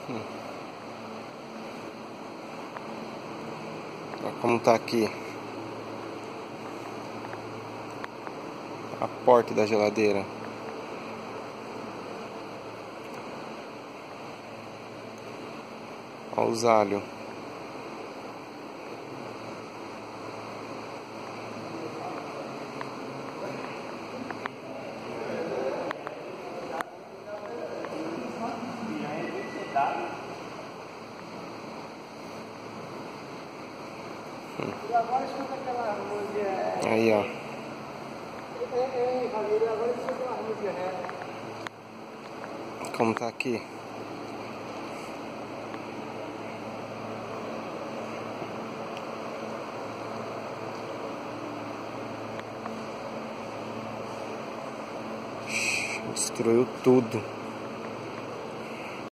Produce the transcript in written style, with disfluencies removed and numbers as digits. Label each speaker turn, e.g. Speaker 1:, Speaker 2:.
Speaker 1: Olha como tá aqui a porta da geladeira. Olha os alhos. Aí, ó. Como tá aqui. Destruiu tudo.